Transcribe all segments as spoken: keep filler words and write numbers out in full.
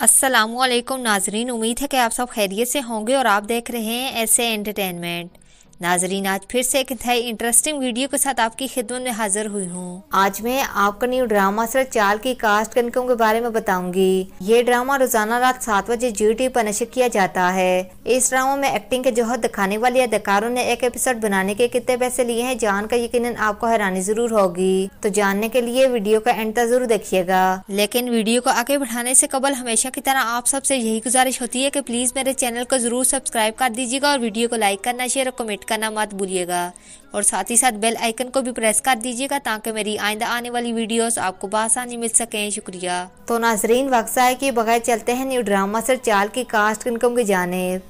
अस्सलामुअलैकुम नाजरीन, उम्मीद है कि आप सब खैरियत से होंगे और आप देख रहे हैं ऐसे एंटरटेनमेंट। नाजरीन, आज फिर से एक इंतहाई इंटरेस्टिंग वीडियो के साथ आपकी खिदमत में हाजिर हुई हूँ। आज मैं आपको न्यू ड्रामा सर चाल की कास्ट कनकों के बारे में बताऊंगी। ये ड्रामा रोजाना रात सात बजे जी टी पर नशर किया जाता है। इस ड्रामा में एक्टिंग के जोहर दिखाने वाले अदाकारों ने एक एपिसोड बनाने के कितने पैसे लिए हैं जानकर यकीनन आपको हैरानी जरूर होगी। तो जानने के लिए वीडियो का एंड तक जरूर देखिएगा। लेकिन वीडियो को आगे बढ़ाने से कबल हमेशा की तरह आप सबसे यही गुजारिश होती है कि प्लीज मेरे चैनल को जरूर सब्सक्राइब कर दीजिएगा और वीडियो को लाइक करना, शेयर और कमेंट करना मत भूलिएगा और साथ ही साथ बेल आइकन को भी प्रेस कर दीजिएगा ताकि मेरी आइंदा आने वाली वीडियोस आपको बआसानी मिल सकें। शुक्रिया। तो नाजरीन, वक्त है कि बगैर चलते हैं न्यू ड्रामा सर चाल की कास्ट इनकम की जानिब।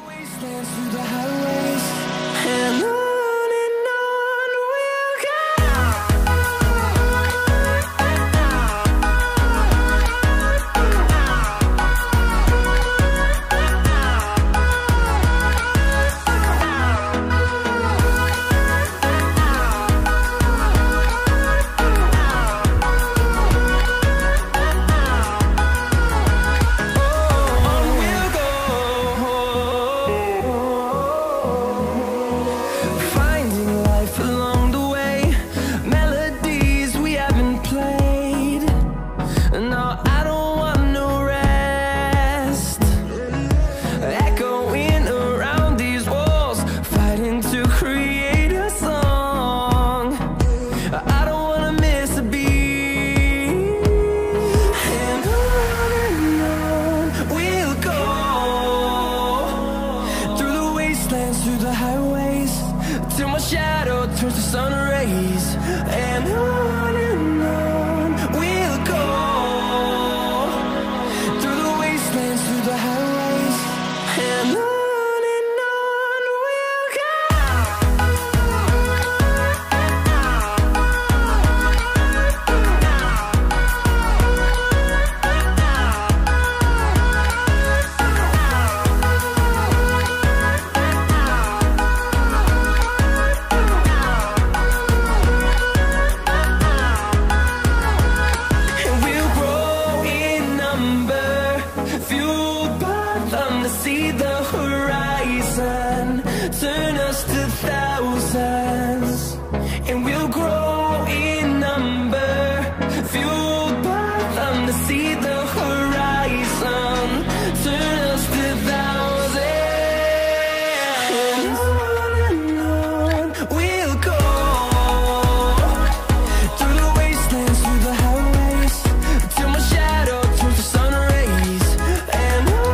Through the highways till my shadow turns to sun rays, and on and on we'll go through the wastelands, through the highways, and on. See the horizon turn us to thousands, and we'll grow in number, fueled by them to see the horizon turn us to thousands, and on and on we'll go through the wastelands, through the highways till my shadow turns to sun rays, and on.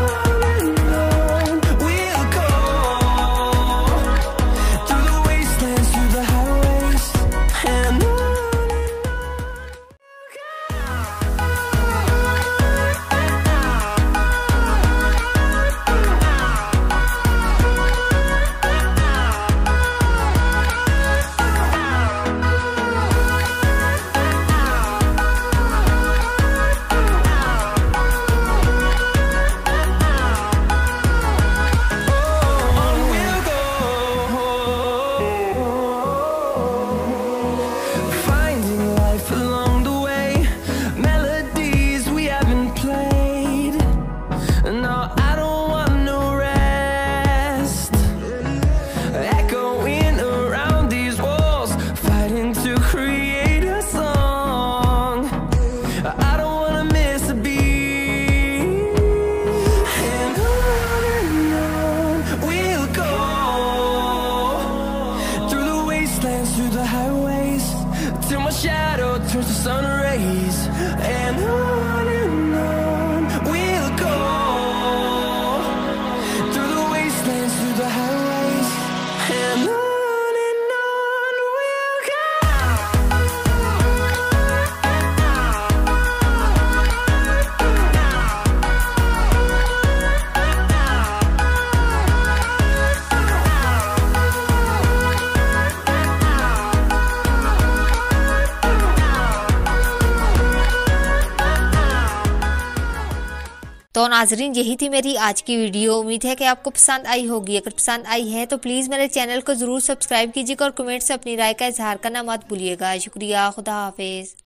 Through the highways till my shadow turns to sun rays, and on and on we'll go through the wastelands, through the highways, and on. तो नाजरीन, यही थी मेरी आज की video. उम्मीद है कि आपको पसंद आई होगी। अगर पसंद आई है तो प्लीज़ मेरे चैनल को ज़रूर सब्सक्राइब कीजिएगा और कमेंट से अपनी राय का इजहार करना मत भूलिएगा। शुक्रिया। खुदा हाफिज़।